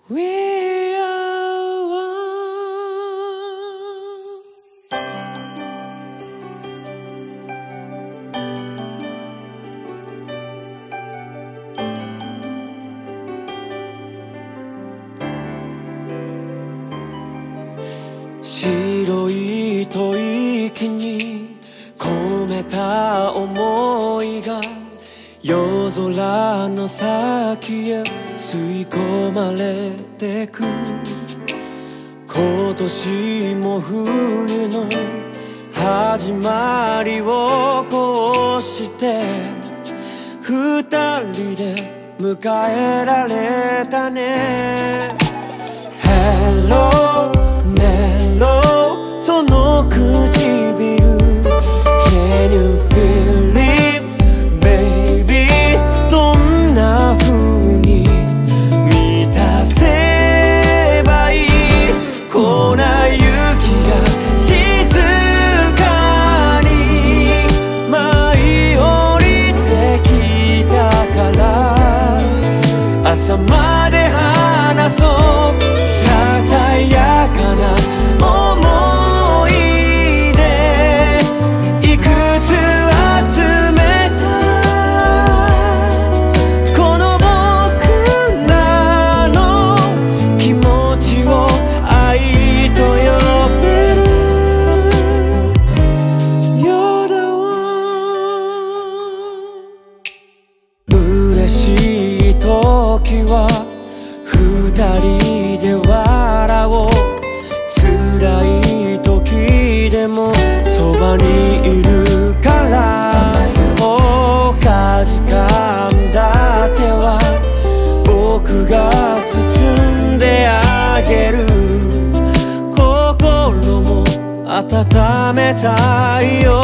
We are one.白い吐息に込めた想いが夜空の先へ吸い込まれてく。今年も冬の始まりをこうして二人で迎えられたね。 Hello Hello その唇 Can you feel it baby どんな風に満たせばいい。粉雪が静かに舞い降りてきたから朝まで話そう。ささやかな思い出いくつ集めたこの僕らの気持ちを愛と呼べる。 You're the one 嬉しい時は二人で笑おう。辛い時でもそばにいるからかじかんだ手は僕が包んであげる。心も温めたいよ。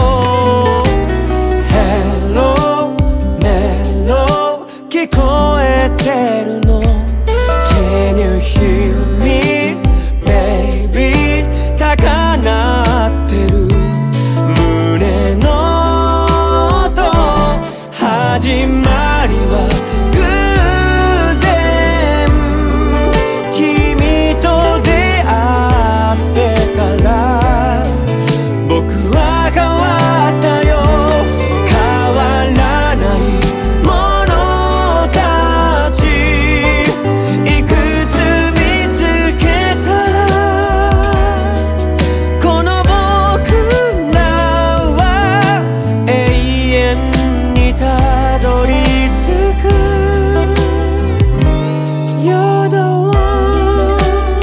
Hello Hello 聞こえてるの Can you hear me baby 高鳴ってる胸の音始まりは偶然君と出会ってから僕は変わったよ。変わらないものたちいくつ見つけたらこの僕らは永遠にたどり着く。 You're the one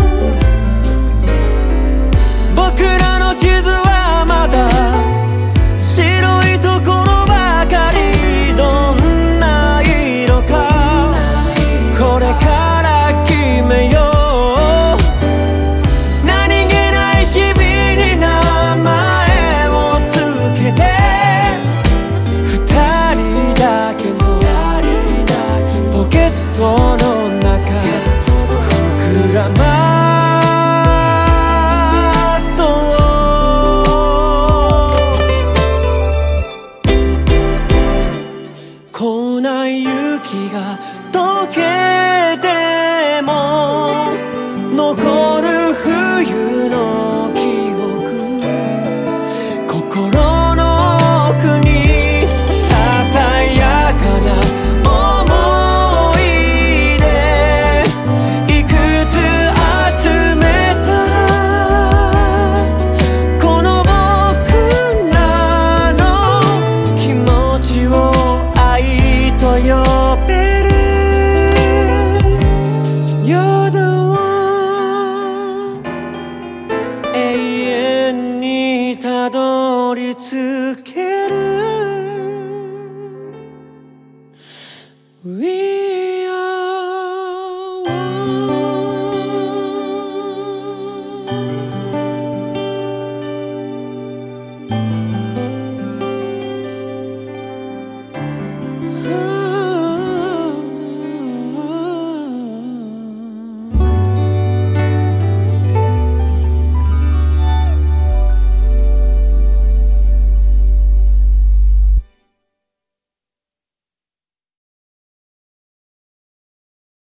僕らの地図はまだ白いところばかり。どんな色かこれから決めよう。何気ない日々に名前をつけて二人だけのポケットの中膨らま